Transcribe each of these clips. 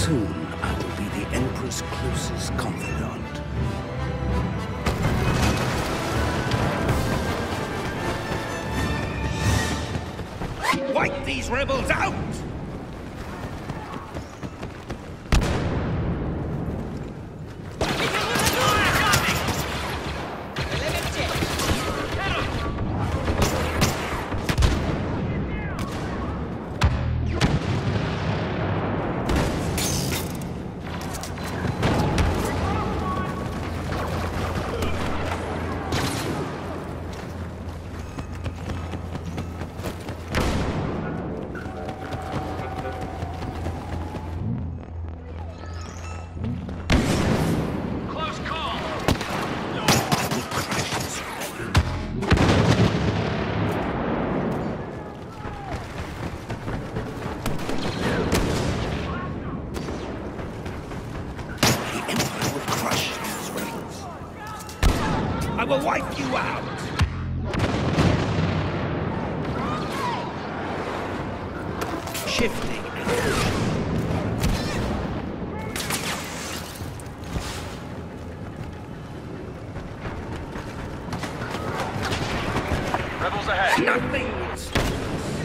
Soon I will be the Emperor's closest confidant. Wipe these rebels out! I will wipe you out! Shifting ambition. Rebels ahead! Nothing will stop us.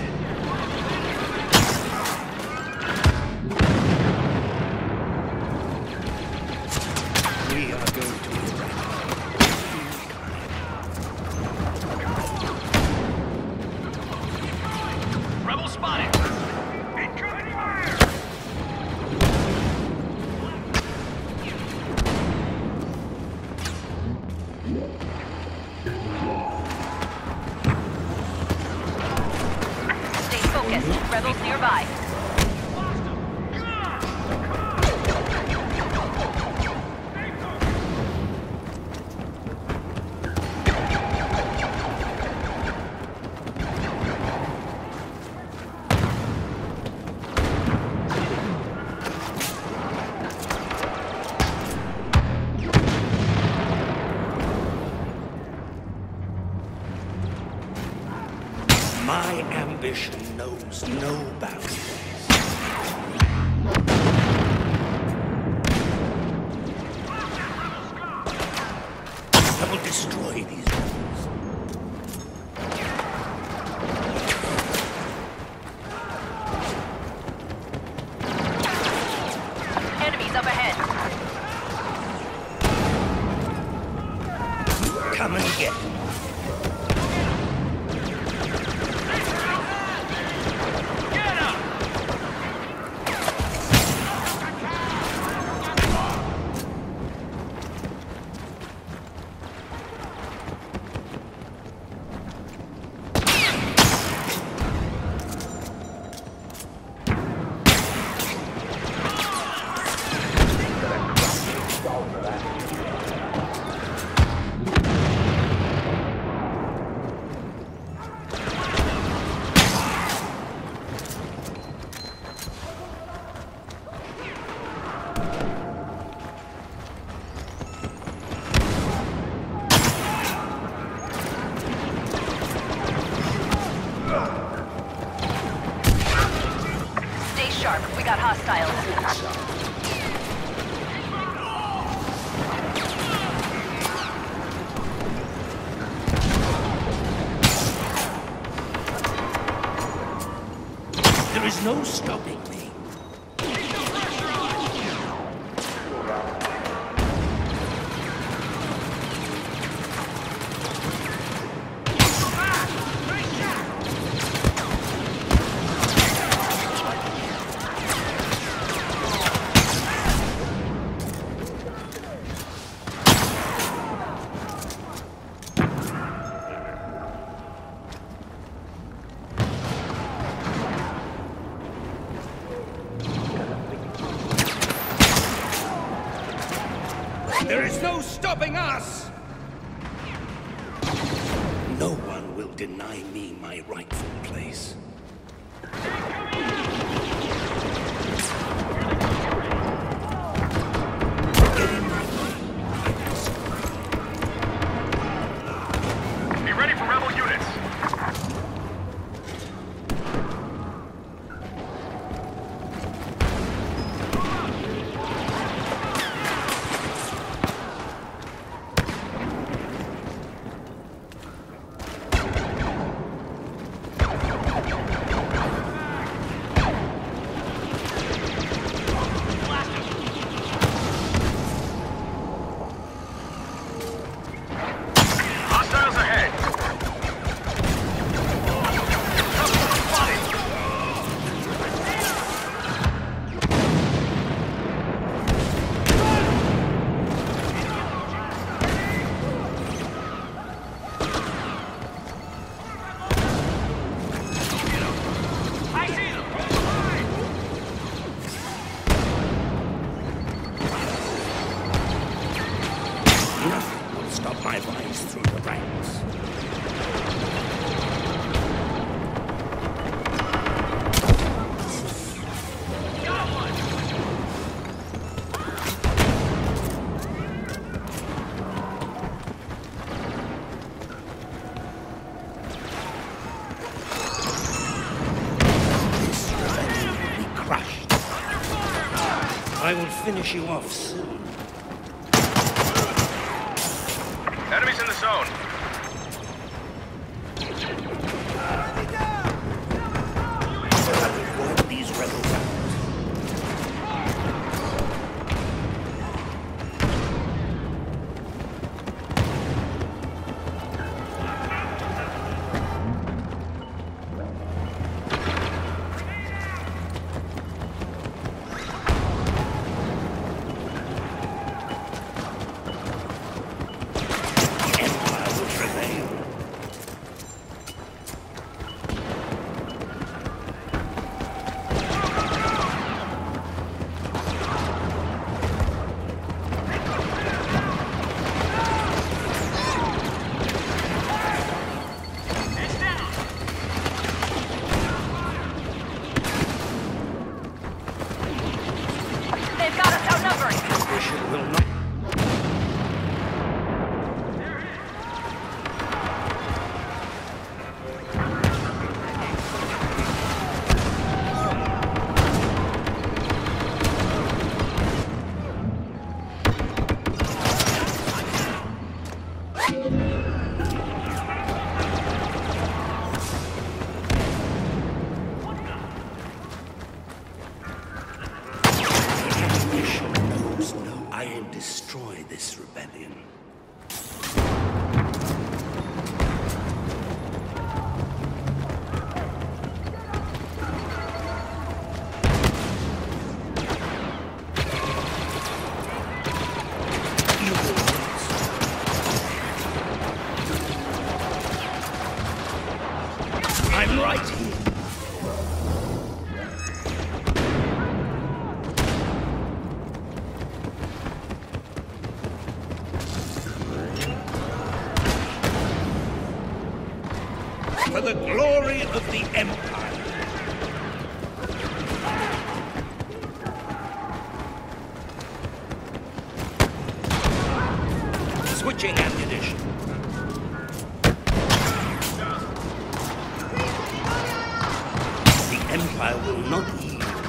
We are going to Rebel spotted! Incoming fire! Stay focused. Rebels nearby. My ambition knows no boundaries. I will destroy these rebels. Enemies up ahead. Come and get them. We got hostiles. There is no stopping me. There is no stopping us! No one will deny me my rightful place. Get in my way. Be ready for rebel units! I will finish you off soon. Enemies in the zone. I will wipe these rebels out. Destroy this rebellion. I'm right here. For the glory of the Empire. Switching ammunition. The Empire will not yield.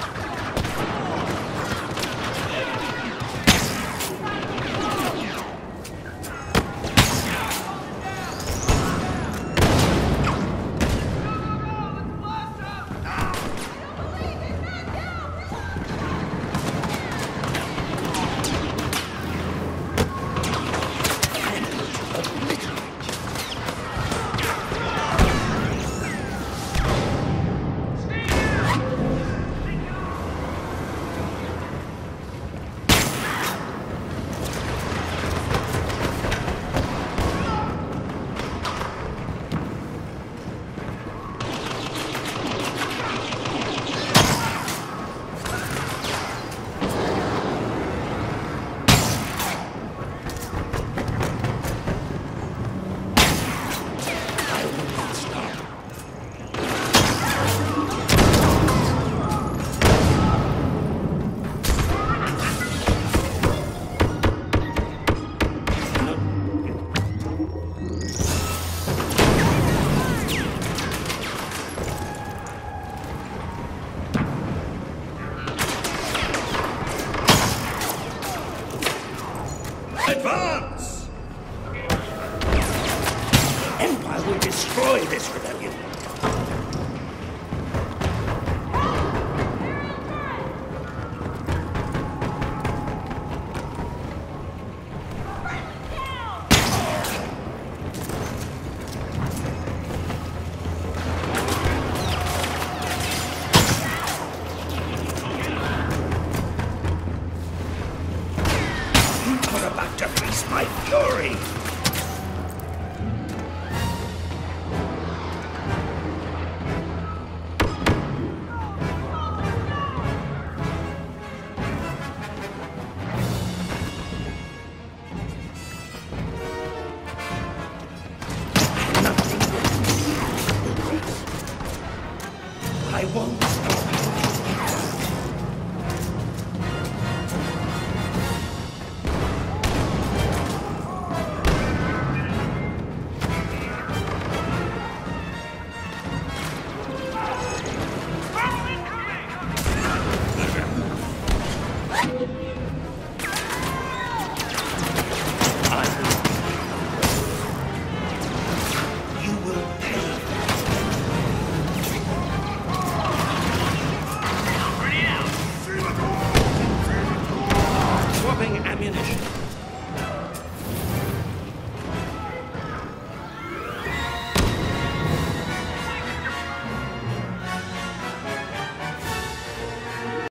Advance! The Empire will destroy this rebellion. You're about to face my fury! Nothing will progress. I won't stop. Dropping ammunition.